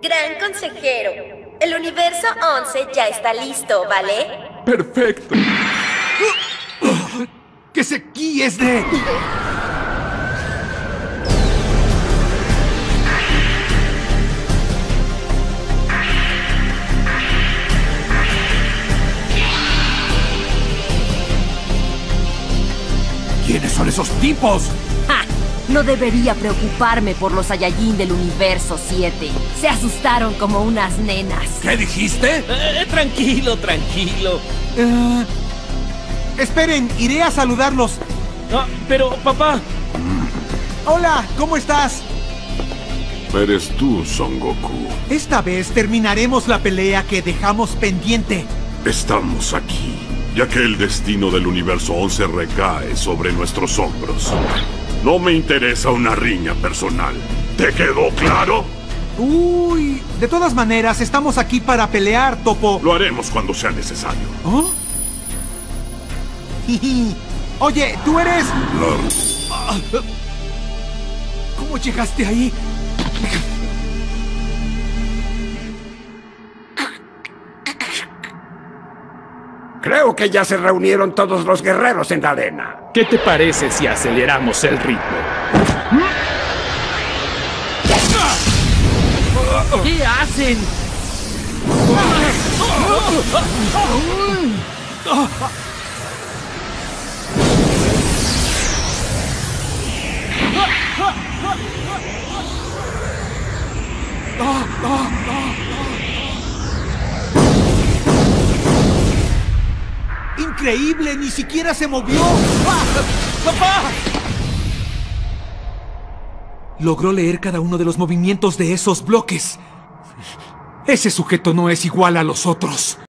Gran consejero. El universo 11 ya está listo, ¿vale? Perfecto. ¡Que se guíes de... ¿Quiénes son esos tipos? ¡Ja! No debería preocuparme por los Saiyajin del universo 7. Se asustaron como unas nenas. ¿Qué dijiste? Tranquilo, tranquilo. Esperen, iré a saludarlos. Ah, pero, papá. Hola, ¿cómo estás? Eres tú, Son Goku. Esta vez terminaremos la pelea que dejamos pendiente. Estamos aquí, ya que el destino del universo 11 recae sobre nuestros hombros. No me interesa una riña personal. ¿Te quedó claro? Uy, de todas maneras, estamos aquí para pelear, Topo. Lo haremos cuando sea necesario. ¿Oh? Oye, tú eres... ¿Cómo llegaste ahí? Creo que ya se reunieron todos los guerreros en la arena. ¿Qué te parece si aceleramos el ritmo? ¿Qué hacen? ¡Increíble! ¡Ni siquiera se movió! ¡Ah! ¡Papá! Logró leer cada uno de los movimientos de esos bloques. Ese sujeto no es igual a los otros.